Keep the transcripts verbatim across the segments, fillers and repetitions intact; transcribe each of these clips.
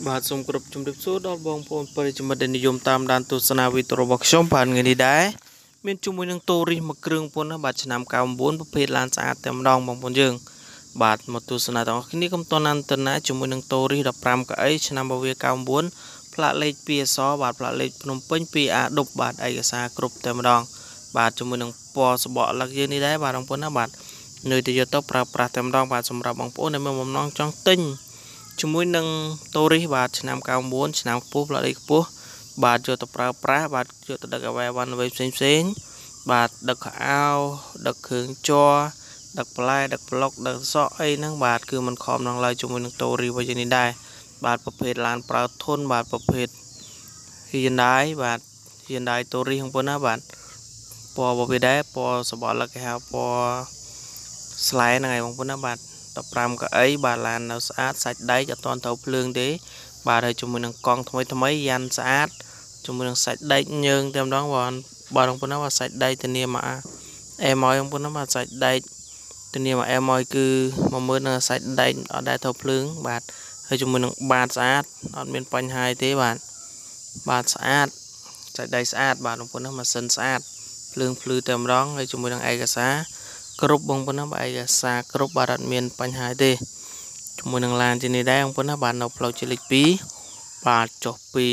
បាទសូមគោរពជំរាបសួរដល់បងប្អូនប្រិយមិត្តដែលនិយមតាមដានទស្សនាវីដេអូរបស់ខ្ញុំបាទថ្ងៃនេះដែរមានជាមួយនឹង Torish មួយគ្រឿងពុនណាបាទឆ្នាំninety nineប្រភេទឡានស្អាតតែម្ដងបងប្អូនយើងបាទមកទស្សនាទាំងអស់គ្នាកុំតន់ណានតណាជាមួយនឹង Torish fifteenកៅអីឆ្នាំបវាninety nineផ្លាកលេខtwoអក្សរបាទផ្លាកលេខភ្នំពេញtwo Aដប់បាទឯកសារគ្រប់តែម្ដងបាទជាមួយនឹងពណ៌សបកលឹកយើងនេះដែរបាទបងប្អូនណាបាទនៅតែយកទៅប្រើប្រាស់តែម្ដងបាទសម្រាប់បងប្អូនដែលមានបំណងចង់ទិញជាមួយនឹង Torish បាទឆ្នាំninety nineឆ្នាំខ្ពស់ផ្លាកលេខខ្ពស់បាទយកទៅប្រើប្រាស់បាទយកទៅដឹកអ្វីវ៉ាន់អ្វីផ្សេងផ្សេងបាទដឹកខោអាវដឹកគ្រឿងជ័រដឹកបន្លែដឹកប្លុកដឹកសក់អីហ្នឹងបាទគឺមិនខំនឹងឡើយជាមួយនឹង Torish វិញនេះដែរបាទប្រភេទឡានប្រើធុនបាទប្រភេទ Hyundai បាទ Hyundai Torish ហ្នឹងប៉ុណ្ណាបាទពណ៌ប្រភេទដែរពណ៌សបកលឹកគេហៅពណ៌ស្លែហ្នឹងឯងបងប្អូនណាបាទfifteenកៅអីបាទឡាននៅស្អាតសាច់ដែកអត់ទាន់ត្រូវភ្លើងទេបាទហើយជាមួយនឹងកង់ថ្មីថ្មីយ៉ាន់ស្អាតជាមួយនឹងសាច់ដែកញើងតែម្ដងបាទបាទបងប្អូនណាបាទសាច់ដែកធានាមកអែម៉យបងប្អូនណាបាទសាច់ដែកធានាមកអែម៉យគឺមកមើលនៅសាច់ដែកអត់ដែលត្រូវភ្លើងបាទហើយជាមួយនឹងបាតស្អាតអត់មានបញ្ហាទេបាទបាទស្អាតសាច់ដែកស្អាតបាទបងប្អូនណាម៉ាស៊ីនស្អាតភ្លើងភ្លឺតែម្ដងហើយជាមួយនឹងឯកសារគ្រប់បងប្អូនណាបាទឯកសារគ្រប់បាទអត់មានបញ្ហាទេជាមួយនឹងឡានជានេះដែរបងប្អូនណាបាទនៅផ្លូវជាលេខtwoបាទចុះពី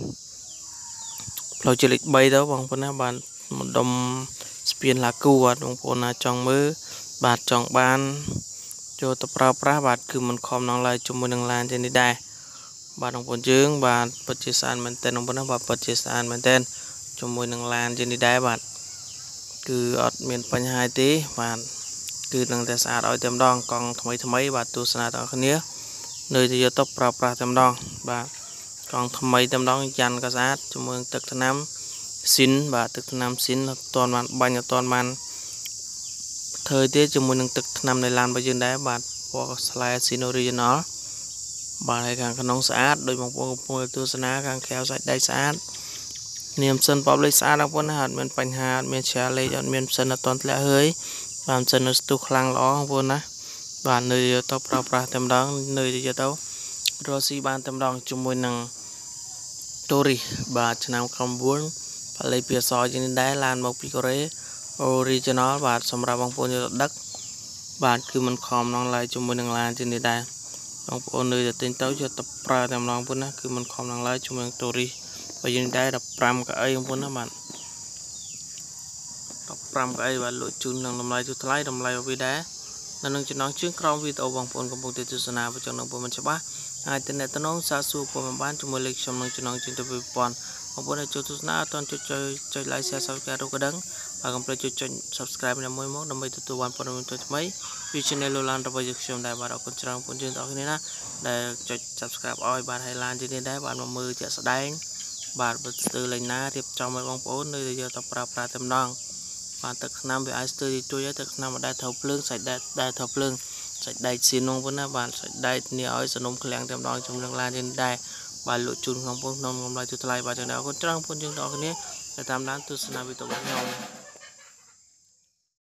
ផ្លូវជាលេខthreeទៅបងប្អូនណាបាទម្ដុំស្ពានឡាគូបាទបងប្អូនណាចង់មើលបាទចង់បានចូលទៅប្រើប្រាស់បាទគឺមិនខំនឹងឡើយជាមួយនឹងឡានជានេះដែរបាទបងប្អូនយើងបាទពិតជាស្អាតមែនទែនបងប្អូនណាបាទពិតជាស្អាតមែនទែនជាមួយនឹងឡានជានេះដែរបាទគឺអត់មានបញ្ហាទេបាទគឺនឹងតែស្អាតឲ្យតែម្ដងកង់ថ្មីថ្មីបាទទស្សនាទាំងគ្នានៅតែយកទៅប្រើប្រាស់តែម្ដងបាទកង់ថ្មីតែម្ដងយ៉ាន់ក៏ស្អាតជាមួយទឹកថ្នាំស៊ីនបាទទឹកថ្នាំស៊ីនអត់ទាន់បានបាញ់អត់ទាន់បានធ្វើទេជាមួយនឹងទឹកថ្នាំនៃឡានរបស់យើងដែរបាទពណ៌ស្លែស៊ីន original បាទហើយខាងក្នុងស្អាតដោយបងប្អូនកំពុងទស្សនាខាងក្រៅសាច់ដែកស្អាតនាមសិនប៉បលេខស្អាតបងប្អូនណាអត់មានបញ្ហាអត់មានឆាលេខអត់មានសិនអត់តន់ធ្លាក់ហើយបាទសិននៅស្ទុះខ្លាំងល្អបងប្អូនណាបាទនៅយកទៅប្រើប្រាស់តែម្ដងនៅយកទៅរកស៊ីបានតែម្ដងជាមួយនឹង Torish បាទឆ្នាំninety nineផ្លេចពីអសជានេះដែរឡានមកពីកូរ៉េ original បាទសម្រាប់បងប្អូនយកទៅដឹកបាទគឺមិនខំនឹងឡើយជាមួយនឹងឡានជានេះដែរបងប្អូននៅតែទិញទៅយកទៅប្រើតែម្ដងបងប្អូនណាគឺមិនខំនឹងឡើយជាមួយនឹង Torishបើយើងដែរfifteenកៅអីបងប្អូនណាបាទfifteenកៅអីបាទលក់ជូននឹងតម្លៃទូថ្លៃតម្លៃវាដែរនៅនឹងចំណងជើងក្រោមវីដេអូបងប្អូនកំពុងទស្សនាបើចង់នឹងពុំមិនច្បាស់អាចទំនាក់ទំនងសាកសួរពុំបានជាមួយលេខខ្ញុំនឹងចំណងជើងទៅប្រព័ន្ធបងប្អូនដែលចូលទស្សនាអត់ទាន់ចុចចុច like share subscribe រូបកណ្ដឹងហើយកុំភ្លេចចុចចុច subscribe នៅមួយមកដើម្បីទទួលបានព័ត៌មានថ្មីៗពី channel លូឡានរបស់យើងខ្ញុំដែរបាទអរគុណច្រើនបងប្អូនយើងទាំងអស់គ្នាណាដែលចុច subscribe ឲ្យបាទហើយឡានជានេះដែរបាទមកមើលជាក់ស្ដែងបាទបើស្ទើរលេងណារៀបចំឲ្យបងប្អូននៅតែយកទៅប្រើប្រាស់តែម្ដងបាទទឹកថ្នាំវាអាចស្ទើរជួយឲ្យទឹកថ្នាំអត់ដែលត្រូវភ្លើងសាច់ដែកដែលត្រូវភ្លើងសាច់ដែកស៊ីនបងប្អូនណាបាទសាច់ដែកនេះឲ្យសនុំឃ្លាំងតែម្ដងជាមួយនឹងឡាននេះដែរបាទលក់ជូនក្នុងបងប្អូនក្នុងតម្លៃទូថ្លៃបាទចឹងដែរអរគុណច្រើនបងប្អូនយើងទាំងអស់គ្នាដែលតាមដានទស្សនាវីដេអូរបស់ខ្ញុំ